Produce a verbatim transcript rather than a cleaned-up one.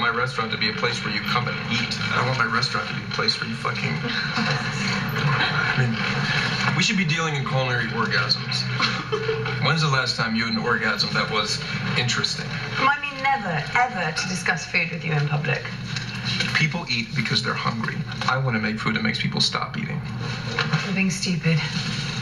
my restaurant to be a place where you come and eat. I don't want my restaurant to be a place where you fucking... I mean, we should be dealing in culinary orgasms. When's the last time you had an orgasm that was interesting? I mean, never, ever to discuss food with you in public. People eat because they're hungry. I want to make food that makes people stop eating. You're being stupid.